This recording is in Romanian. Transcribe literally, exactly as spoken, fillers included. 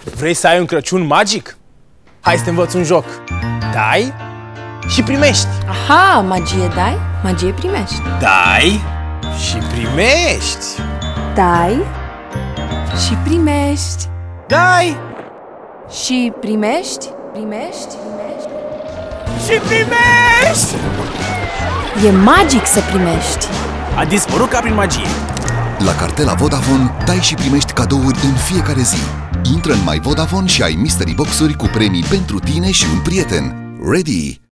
Vrei să ai un Crăciun magic? Hai să te învăț un joc. Dai și primești. Aha, magie dai, magie primești. Dai și primești. Dai și primești. Dai Și primești, primești, primești. și primești. E magic să primești. A dispărut ca prin magie. La cartela Vodafone dai și primești cadouri în fiecare zi. Intră în My Vodafone și ai mystery box-uri cu premii pentru tine și un prieten. Ready!